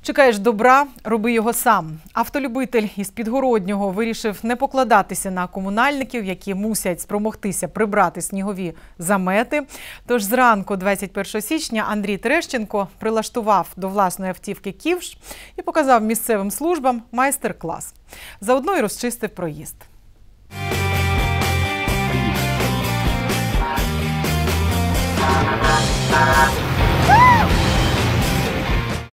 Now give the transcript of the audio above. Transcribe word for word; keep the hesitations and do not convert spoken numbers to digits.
Чекаєш добра – роби його сам. Автолюбитель із Підгороднього вирішив не покладатися на комунальників, які мусять спромогтися прибрати снігові замети. Тож зранку двадцять першого січня Андрій Терещенко прилаштував до власної автівки «Ківш» і показав місцевим службам майстер-клас. Заодно й розчистив проїзд.